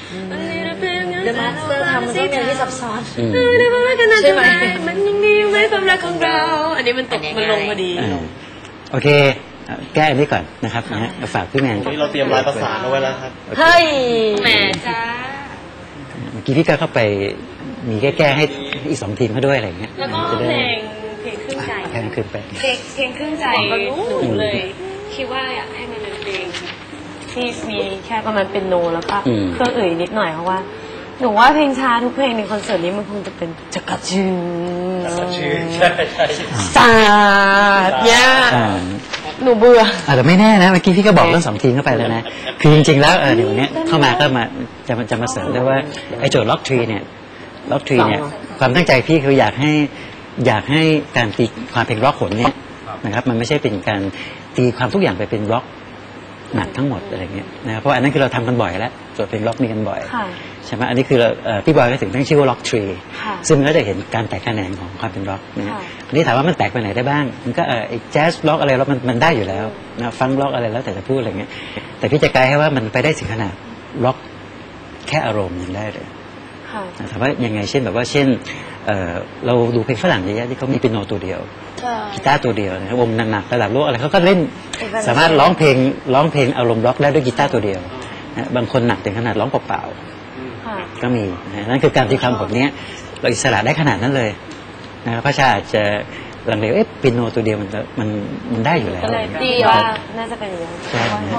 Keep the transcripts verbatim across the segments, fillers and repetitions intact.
เดอะมาสเตอร์ทำมันต้องเป็นที่ซับซ้อนใช่ไหมมันยังดีไหมความรักของเราอันนี้มันตกมันลงพอดีโอเคแก้อันนี้ก่อนนะครับนะฮะฝากพี่แมนนี่เราเตรียมลายประสานเอาไว้แล้วครับเฮ้ยแหมจ้าเมื่อกี้พี่ก็เข้าไปมีแก้แก้ให้อีกสองทีมเขาด้วยอะไรอย่างเงี้ยแล้วก็เพลงเพลงครึ่งใจเพลงครึ่งไปเพลงเพลงครึ่งใจหนูเลยคิดว่าอยากให้มันเป็นเพลงที่มีแค่ประมาณเป็นโนแล้วก็เครื่องเอ่ยนิดหน่อยเพราะว่าหนูว่าเพลงช้าทุกเพลงในคอนเสิร์ตนี้มันคงจะเป็นจักรจืนจักรจืนใช่ใช่สาดเนี่ยหนูเบื่อแต่ไม่แน่นะเมื่อกี้พี่ก็บอกเรื่องสองทีมเข้าไปแล้วนะคือจริงๆแล้วเดี๋ยวนี้เข้ามาก็มาจะจะมาเสริมด้วยว่าไอ้โจทย์ล็อกทรีเนี่ยล็อกทรีเนี่ยความตั้งใจพี่คืออยากให้อยากให้การตีความเพลงร็อกขนเนี่ยนะครับมันไม่ใช่เป็นการตีความทุกอย่างไปเป็นร็อกหนักทั้งหมดอะไรเงี้ยนะเพราะอันนั้นคือเราทำกันบ่อยแล้วโจทย์เพลงร็อกมีกันบ่อยใช่ไหมอันนี้คือพี่บอยก็ถึงตั้งชื่อว่าล็อกทรีซึ่งมันก็จะเห็นการแตกแขนงของความเป็นร็อกนะอันนี้ถามว่ามันแตกไปไหนได้บ้างมันก็ไอ้แจ๊สร็อกอะไรร็อกมันมันได้อยู่แล้วนะฟังร็อกอะไรแล้วแต่จะพูดอะไรเงี้ยแต่พี่จะไกด์ให้ว่ามันไปได้ถึงขนาดร็อกแค่อารมณ์ยังได้เลยถามว่ายังไงเช่นแบบว่าเช่นเราดูเพลงฝรั่งเยอะๆที่เขามีเปียโนตัวเดียวกีตาร์ตัวเดียวนะครับวงหนักๆระดับโลกอะไรเขาก็เล่นสามารถร้องเพลงร้องเพลงอารมณ์ร็อกได้ด้วยกีตาร์ตัวเดียวนะบางคนหนักถึงขนาดร้องเปล่าๆก็มีนะนั่นคือการที่คำแบบนี้เราอิสระได้ขนาดนั้นเลยนะครับพระชาอาจจะลังเลเอ๊ะเปียโนตัวเดียวมันมันมันได้อยู่แล้วก็เลยดีว่าน่าจะเป็นอย่างนี้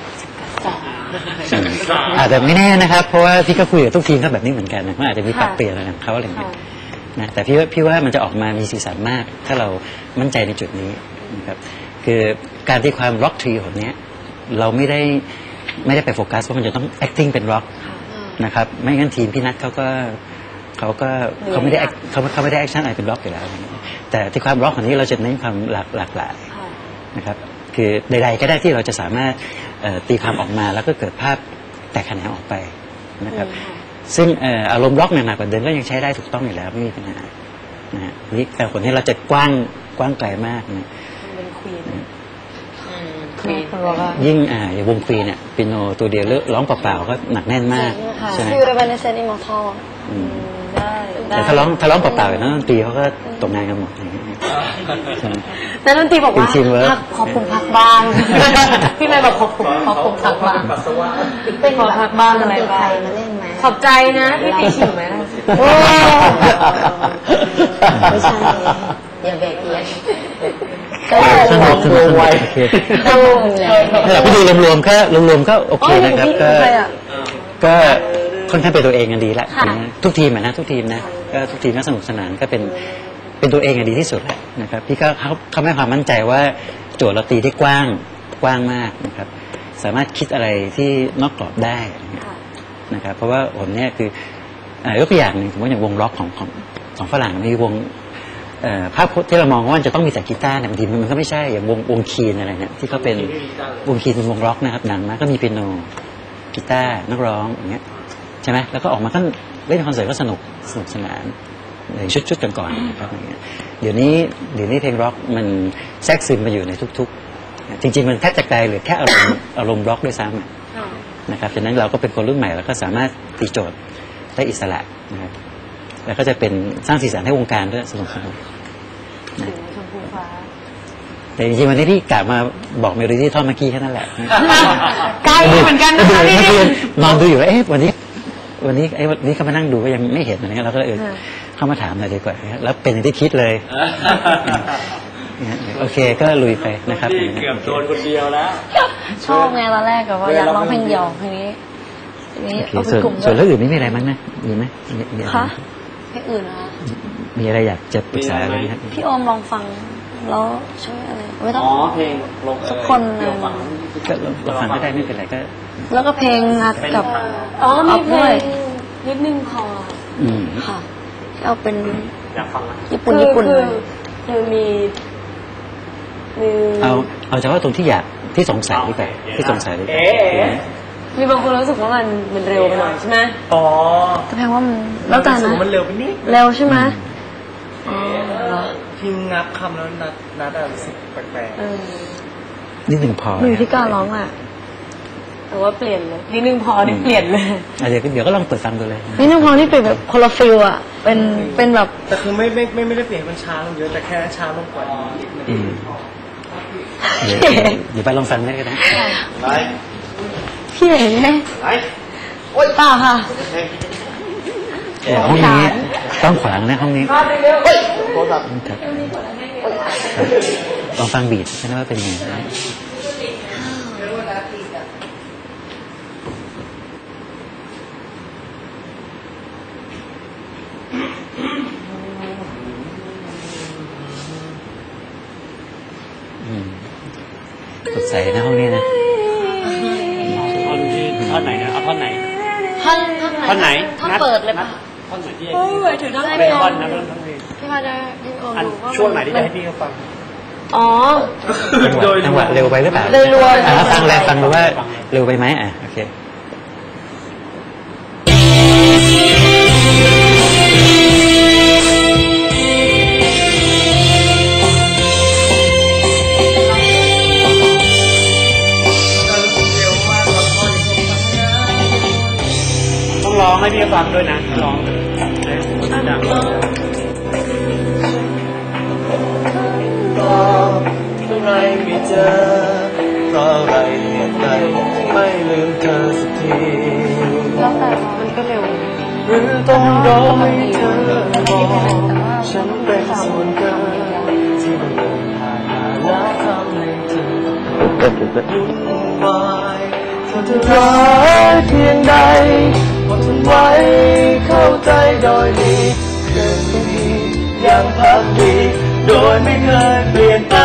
อาจจะไม่แน่นะครับเพราะว่าพี่ก็คุยกับทุกทีมก็แบบนี้เหมือนกันนะมันอาจจะมีปรับเปลี่ยนอะไรของเขาอะไรอย่างเงี้ยนะแต่พี่ว่าพี่ว่ามันจะออกมามีสีสันมากถ้าเรามั่นใจในจุดนี้นะครับคือการที่ความร็อกทรีของนี้เราไม่ได้ไม่ได้ไปโฟกัสว่ามันจะต้อง acting เป็นร็อกนะครับไม่งั้นทีมพี่นัทเขาก็เขาก็เขาไม่ได้เขาเขาไม่ได้แอคชั่นอะไรเป็นร็อกอยู่แล้วแต่ที่ความร็อกของนี้เราจะเน้นความหลากหลากหลายนะครับคือใดๆก็ได้ที่เราจะสามารถตีความออกมาแล้วก็เกิดภาพแตกแขนงออกไปนะครับซึ่งอารมณ์ร็อกหนักๆกว่าเดิมก็ยังใช้ได้ถูกต้องอยู่แล้วไม่มีปัญหานะฮะนี่แต่คนที่เราจะกว้างกว้างไกลมากนะเป็นควีนยิ่งอ่าอย่างวงควีนเนี่ยเปียโนตัวเดียวร้องเปล่าๆก็หนักแน่นมากใช่ไหมฟิวเรเบนเซนอิมอร์ทัลแต่ถ้าร้องถ้าร้องเปล่าๆนักดนตรีเขาก็ตกงานกันหมดอย่างเงี้ยนักดนตรีบอกว่าขอบคุณพักบ้างพี่แม่บอกขอบคุณขอบคุณพักบ้างเป็นขอพักบ้างอะไรบ้างขอบใจนะพี่ตีฉิวไหมไม่ใช่อย่าแบกเอียดก็รวมไว้แต่พี่ดูรวมๆแค่รวมๆก็โอเคนะครับก็ก็ค่อนข้างเป็นตัวเองกันดีละทุกทีมนะทุกทีมนะก็ทุกทีมก็สนุกสนานก็เป็นเป็นตัวเองกันดีที่สุดแหละนะครับพี่ก็เขาเขาให้ความมั่นใจว่าโจทย์เราตีได้กว้างกว้างมากนะครับสามารถคิดอะไรที่นอกกรอบได้นะครับเพราะว่าผมเนี่ยคือยกตัวอย่างหนึ่งสมมติอย่างวงร็อกของของของฝรั่งมีวงภาพที่เรามองว่าจะต้องมีแต่กีตาร์เนี่ยบางทีมันก็ไม่ใช่อย่างวงวงคีนอะไรเนี่ยที่เขาเป็นวงคีนเป็นวงร็อกนะครับดังมากก็มีเปียโนกีตาร์นักร้องอย่างเงี้ยใช่ไหมแล้วก็ออกมาก็เล่นคอนเสิร์ตก็สนุกสนุกสนานอย่างชุดๆก่อนๆนะครับอย่างเงี้ยเดี๋ยวนี้เดี๋ยวนี้เพลงร็อกมันแทรกซึมมาอยู่ในทุกๆจริงๆมันแทบจะไกลหรือแค่อารมณ์อารมณ์ร็อกด้วยซ้ำนะครับฉะนั้นเราก็เป็นคนรุ่นใหม่แล้วก็สามารถตีโจทย์ได้อิสระนะครับแล้วก็จะเป็นสร้างสีสันให้วงการด้วยสนุกสนุกแต่จริงๆวันนี้พี่กะมาบอกเมโลดี้ท่อนเมื่อกี้แค่นั้นแหละใกล้เหมือนกันนะคะนี่นอนดูอยู่ว่าเอ๊ะวันนี้วันนี้ไอ้วันนี้เขามานั่งดูก็ยังไม่เห็นอะไรเงี้ยเราก็เออเข้ามาถามหน่อยดีกว่าแล้วเป็นอย่างที่คิดเลยโอเคก็ลุยไปนะครับเกือบโดนคนเดียวแล้วชอบไงตอนแรกก็ว่าอยากร้องเพลงเดี่ยวเพลงนี้นี้ส่วนเรื่องอื่นไม่มีอะไรมั้งนะมีไหมคะเพลงอื่นนะคะมีอะไรอยากจะปรึกษาอะไรไหมครับพี่โอมลองฟังแล้วช่วยอะไรไม่ต้องอ๋อเพลงสักคนเลยก็เราฟังก็ได้ไม่เป็นไรก็แล้วก็เพลงนัดกับอ๋อมีเพลงนิดนึงพอค่ะเอาเป็นญี่ปุ่นญี่ปุ่นคือมีเอาเอาเฉพาะตรงที่อยากที่สงสัยดีกว่าที่สงสัยดีกว่ามีบางคนรู้สึกว่ามันมันเร็วไปหน่อยใช่ไหมอ๋อแต่แพงว่ามันแล้วแต่นะมันเร็วไปนิดเร็วใช่ไหมพิมพ์งับคำแล้วนัดนัดอะไรสิแปลกๆนิดหนึ่งพออยู่ที่การร้องอ่ะแต่ว่าเปลี่ยนเลยนิดนึงพอนี่เปลี่ยนเลยอ่ะเดี๋ยวเดี๋ยวก็ลองเปิดฟังดูเลยนี่น้องพอนี่เป็นแบบคนละฟิลอะเป็นเป็นแบบแต่คือไม่ไม่ไม่ไม่ได้เปลี่ยนให้มันช้าลงเยอะแต่แค่ช้าลงกว่านี้อืมเดี๋ยวเดี๋ยวไปลองฟังได้ก็ได้ไปพี่เห็นไหมไปโอ๊ยป่าค่ะเออห้องนี้ต้องขวางนะห้องนี้โทรศัพท์ครับลองฟังบีทใช่ไหมว่าเป็นยังไงอืมสดใสนะห้องนี้นะท่อนที่ท่อนไหนนะเอาท่อนไหนท่อนท่อนไหนท่อนเปิดเลยป่ะท่อนไหนที่โอ้ยถือได้ไม่ไหมท่อนนะเรื่องท่อนเพลงพี่พาได้พี่โออันดูว่าช่วงไหนที่จะให้พี่เขาฟังอ๋อจังหวะจังหวะเร็วไปหรือเปล่าเลยรวยอ่ะฟังแล้วฟังดูว่าเร็วไปไหมอ่ะโอเคต้องร้องให้พี่ฟังด้วยนะร้องดังก็ทำไมไม่เจอเพราะอะไรเหตุใดไม่ลืมเธอสักทีแล้วแต่มันก็เร็วหรือต้องรอให้เธอบอกฉันเป็นส่วนเกินที่มันเดินผ่านมาแล้วทำให้เธอวุ่นวายเธอจะร้ายเพียงใดอดทนไว้เข้าใจโดยดีเกินดียังพักดีโดยไม่เคยเปลี่ยนไป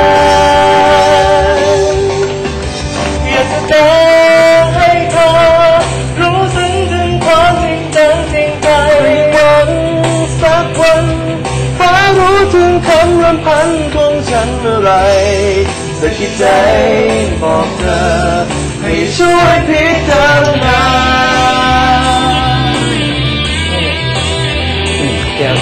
อยากจะบอกให้เธอรู้ซึ้งถึงความจริงจังจริงใจวันสักวันฟ้ารู้ถึงคำรำพันของฉันเมื่อไรสะกิดใจบอกเธอให้ช่วยพิจารณาโอเคโอเค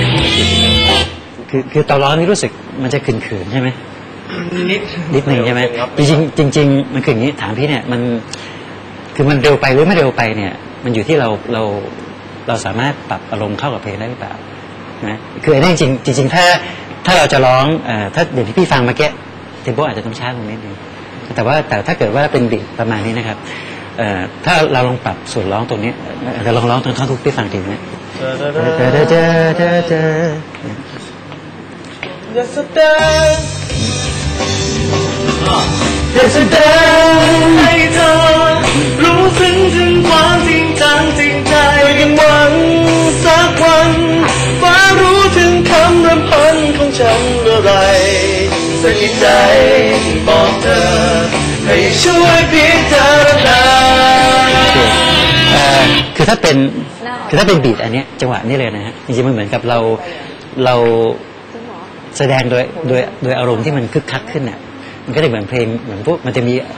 คือคือตอนร้องนี่รู้สึกมันจะขืนๆใช่ไหมนิดนิดหนึ่งใช่ไหมจริงๆจริงๆมันคืออย่างนี้ถามพี่เนี่ยมันคือมันเร็วไปหรือไม่เร็วไปเนี่ยมันอยู่ที่เราเราเราสามารถปรับอารมณ์เข้ากับเพลงได้หรือเปล่านะคืออันนี้จริงๆจริงๆถ้าถ้าเราจะร้องเอ่อถ้าอย่างที่พี่ฟังเมื่อกี้เทมโปอาจจะต้องช้าลงนิดนึงแต่ว่าแต่ถ้าเกิดว่าเป็นบีทประมาณนี้นะครับเอ่อถ้าเราลองปรับส่วนร้องตรงนี้เดี๋ยวลองร้องตรงท่อนทุกพี่ฟังทีนะ เจอเจอเจอเจอเจออย่าแสดงอย่าแสดงให้เธอรู้ซึ้งถึงความจริงจังจริงใจกันวันสักวันฟ้ารู้ถึงคำรำพันของฉันเมื่อไรสะกิดใจบอกเธอให้ช่วยพิจารณาเอ่อคือถ้าเป็นคือถ้าเป็นบีทอันเนี้ยจังหวะนี้เลยนะฮะจริงๆมันเหมือนกับเราเราแสดงโดยโดยโดยอารมณ์ที่มันคึกคักขึ้นอ่ะมันก็จะเหมือนเพลงเหมือนพวกมันจะมี